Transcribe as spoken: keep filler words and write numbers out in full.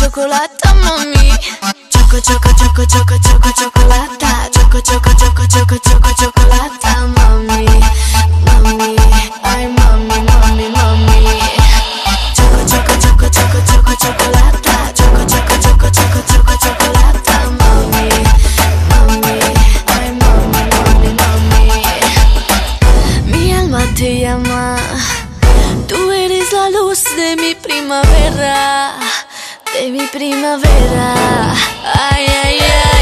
cioccolata, mami. Ciocco, ciocco, ciocco, ciocco, ciocco, cioccolata. Ciocco, ciocco, ciocco, ciocco, ciocco, cioccolata, mami. Mami, ai mami, mami, mami. Ciocco, ciocco, ciocco, ciocco, ciocco, cioccolata. Ciocco, ciocco, ciocco, ciocco, ciocco, cioccolata, mami. Mami, ai mami, mami, mami. Mi alma te llama. Tú eres la luz de mi primavera, de mi primavera. Ay, ay, ay.